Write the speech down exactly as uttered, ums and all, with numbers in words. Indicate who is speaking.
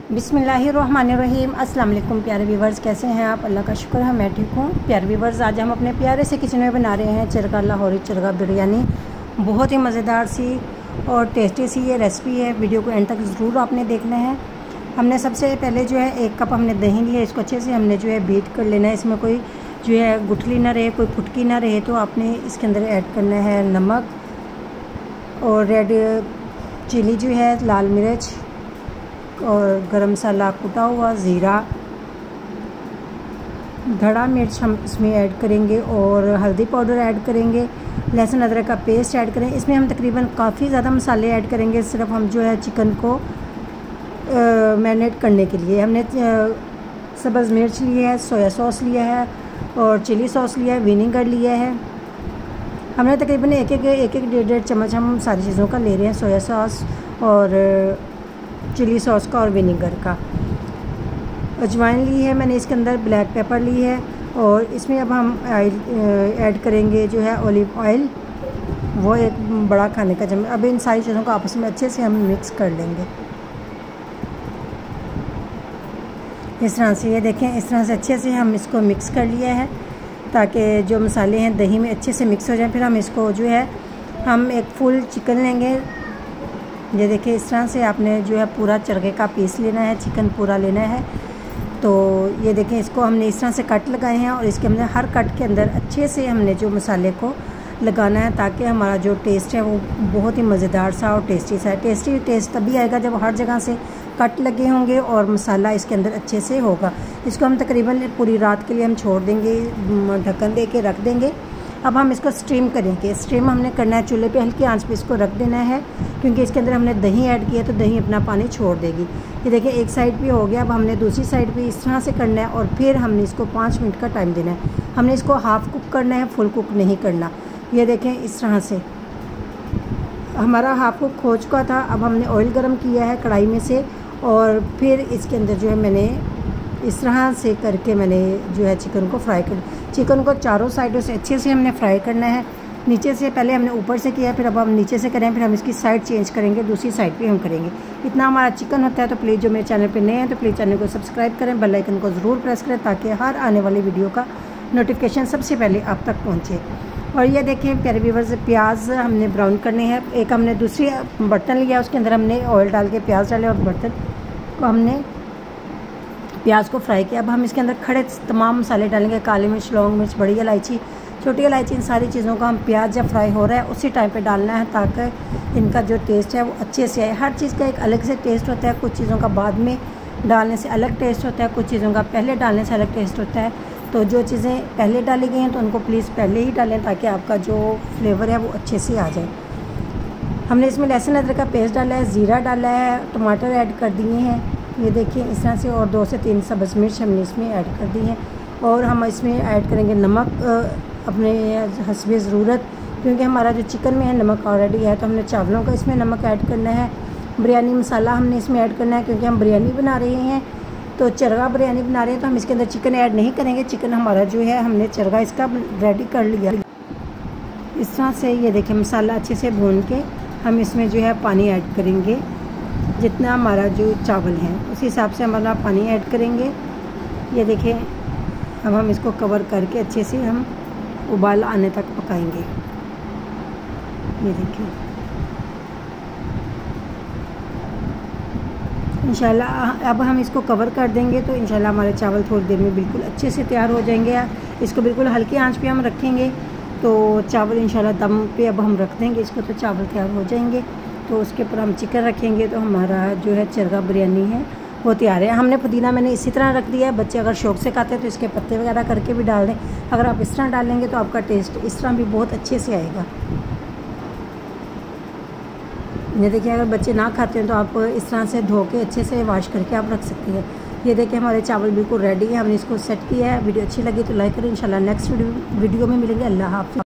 Speaker 1: बिस्मिल्लाहिर्रहमानिर्रहीम। अस्सलाम वालेकुम प्यारे व्यूवर्स, कैसे हैं आप? अल्लाह का शुक्र है मैं ठीक हूँ। प्यारे व्यूवर्स, आज हम अपने प्यारे से किचन में बना रहे हैं चरगा लाहौरी चरगा बिरयानी। बहुत ही मज़ेदार सी और टेस्टी सी ये रेसिपी है। वीडियो को एंड तक ज़रूर आपने देखना है। हमने सबसे पहले जो है एक कप हमने दही लिया, इसको अच्छे से हमने जो है बीट कर लेना है। इसमें कोई जो है गुठली ना रहे, कोई फुटकी ना रहे, तो आपने इसके अंदर ऐड करना है नमक और रेड चिली जो है, लाल मिर्च और गरम मसाला कुटा हुआ, ज़ीरा, धड़ा मिर्च हम इसमें ऐड करेंगे और हल्दी पाउडर ऐड करेंगे। लहसुन अदरक का पेस्ट ऐड करें। इसमें हम तकरीबन काफ़ी ज़्यादा मसाले ऐड करेंगे, सिर्फ हम जो है चिकन को मैरिनेट करने के लिए। हमने सब्ज़ मिर्च लिया है, सोया सॉस लिया है और चिली सॉस लिया है, विनेगर लिया है। हमने तकरीबन एक एक एक एक डेढ़ डेढ़ चम्मच हम सारी चीज़ों का ले रहे हैं, सोया सॉस और चिली सॉस का और विनेगर का। अजवाइन ली है मैंने, इसके अंदर ब्लैक पेपर ली है और इसमें अब हम ऑयल ऐड करेंगे जो है ऑलिव ऑयल, वो एक बड़ा खाने का चम्मच। अब इन सारी चीज़ों को आपस में अच्छे से हम मिक्स कर लेंगे इस तरह से। ये देखें, इस तरह से अच्छे से हम इसको मिक्स कर लिया है ताकि जो मसाले हैं दही में अच्छे से मिक्स हो जाए। फिर हम इसको जो है हम एक फुल चिकन लेंगे। ये देखिए, इस तरह से आपने जो है पूरा चरगे का पीस लेना है, चिकन पूरा लेना है। तो ये देखें, इसको हमने इस तरह से कट लगाए हैं और इसके अंदर हर कट के अंदर अच्छे से हमने जो मसाले को लगाना है ताकि हमारा जो टेस्ट है वो बहुत ही मज़ेदार सा और टेस्टी सा है। टेस्टी टेस्ट तभी आएगा जब हर जगह से कट लगे होंगे और मसाला इसके अंदर अच्छे से होगा। इसको हम तकरीबन पूरी रात के लिए हम छोड़ देंगे, ढक्कन दे के रख देंगे। अब हम इसको स्टीम करेंगे। स्टीम हमने करना है चूल्हे पे, हल्की आंच पे इसको रख देना है क्योंकि इसके अंदर हमने दही ऐड किया तो दही अपना पानी छोड़ देगी। ये देखिए, एक साइड पे हो गया। अब हमने दूसरी साइड पे इस तरह से करना है और फिर हमने इसको पाँच मिनट का टाइम देना है। हमने इसको हाफ़ कुक करना है, फुल कुक नहीं करना। ये देखें, इस तरह से हमारा हाफ़ कुक हो चुका था। अब हमने ऑयल गर्म किया है कढ़ाई में से और फिर इसके अंदर जो है मैंने इस तरह से करके मैंने जो है चिकन को फ्राई कर चिकन को चारों साइडों से अच्छे से हमने फ्राई करना है। नीचे से पहले हमने ऊपर से किया, फिर अब हम नीचे से करें, फिर हम इसकी साइड चेंज करेंगे, दूसरी साइड पे हम करेंगे। इतना हमारा चिकन होता है। तो प्लीज़ जो मेरे चैनल पे नए हैं तो प्लीज़ चैनल को सब्सक्राइब करें, बेल आइकन को ज़रूर प्रेस करें ताकि हर आने वाली वीडियो का नोटिफिकेशन सबसे पहले आप तक पहुँचे। और ये देखें प्यारे व्यूअर्स, प्याज हमने ब्राउन करने हैं। एक हमने दूसरी बर्तन लिया, उसके अंदर हमने ऑयल डाल के प्याज डाले और बर्तन को हमने प्याज को फ्राई किया। अब हम इसके अंदर खड़े तमाम मसाले डालेंगे, काली मिर्च, लौंग मिर्च, बड़ी इलायची, छोटी इलायची। इन सारी चीज़ों का हम प्याज जब फ्राई हो रहा है उसी टाइम पे डालना है ताकि इनका जो टेस्ट है वो अच्छे से आए। हर चीज़ का एक अलग से टेस्ट होता है। कुछ चीज़ों का बाद में डालने से अलग टेस्ट होता है, कुछ चीज़ों का पहले डालने से अलग टेस्ट होता है। तो जो चीज़ें पहले डाली गई हैं तो उनको प्लीज़ पहले ही डालें ताकि आपका जो फ्लेवर है वो अच्छे से आ जाए। हमने इसमें लहसुन अदरक का पेस्ट डाला है, ज़ीरा डाला है, टमाटर ऐड कर दिए हैं। ये देखिए इस तरह से, और दो से तीन सब्ज़ मिर्च हमने इसमें ऐड कर दी है। और हम इसमें ऐड करेंगे नमक अपने हस्बे ज़रूरत, क्योंकि हमारा जो चिकन में है नमक ऑलरेडी है। तो हमने चावलों का इसमें नमक ऐड करना है। बिरयानी मसाला हमने इसमें ऐड करना है क्योंकि हम बिरयानी बना रहे हैं, तो चरगा बिरयानी बना रहे हैं तो हम इसके अंदर चिकन ऐड नहीं करेंगे। चिकन हमारा जो है हमने चरगा इसका रेडी कर लिया इस तरह से। ये देखिए, मसाला अच्छे से भून के हम इसमें जो है पानी ऐड करेंगे। जितना हमारा जो चावल है उस हिसाब से हमारा पानी ऐड करेंगे। ये देखिए, अब हम इसको कवर करके अच्छे से हम उबाल आने तक पकाएंगे। ये देखिए, इंशाल्लाह अब हम इसको कवर कर देंगे तो इंशाल्लाह हमारे चावल थोड़ी देर में बिल्कुल अच्छे से तैयार हो जाएंगे। इसको बिल्कुल हल्की आंच पे हम रखेंगे तो चावल इंशाल्लाह दम पे अब हम रख देंगे इसको, तो चावल तैयार हो जाएंगे। तो उसके ऊपर हम चिकन रखेंगे तो हमारा जो है चरगा बिरयानी है वो तैयार है। हमने पुदीना मैंने इसी तरह रख दिया है। बच्चे अगर शौक से खाते हैं तो इसके पत्ते वगैरह करके भी डाल दें। अगर आप इस तरह डालेंगे तो आपका टेस्ट इस तरह भी बहुत अच्छे से आएगा। ये देखिए, अगर बच्चे ना खाते हैं तो आप इस तरह से धो के अच्छे से वॉश करके आप रख सकते हैं। ये देखिए, हमारे चावल बिल्कुल रेडी है। हमने इसको सेट किया है। वीडियो अच्छी लगी तो लाइक करें। इंशाल्लाह नेक्स्ट वीडियो में मिलेंगे। अल्लाह हाफ़िज़।